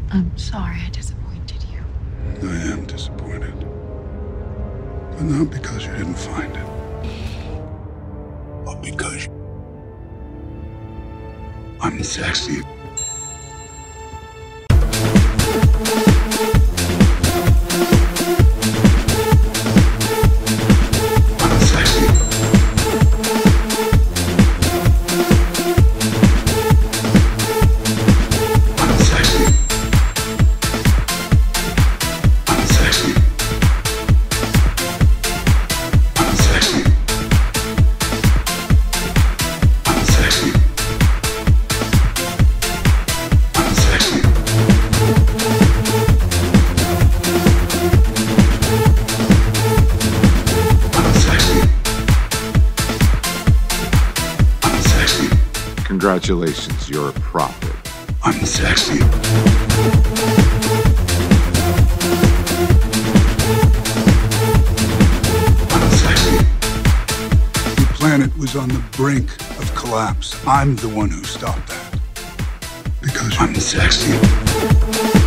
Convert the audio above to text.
I'm sorry I disappointed you. I am disappointed. But not because you didn't find it. But because I'm sexy. I'm sexy. I'm sexy. I'm sexy. I'm sexy. I'm sexy. I'm sexy. I'm sexy. I'm sexy. Congratulations, you're a prophet. I'm sexy. I'm sexy. The planet was on the brink of collapse. I'm the one who stopped that. Because I'm sexy.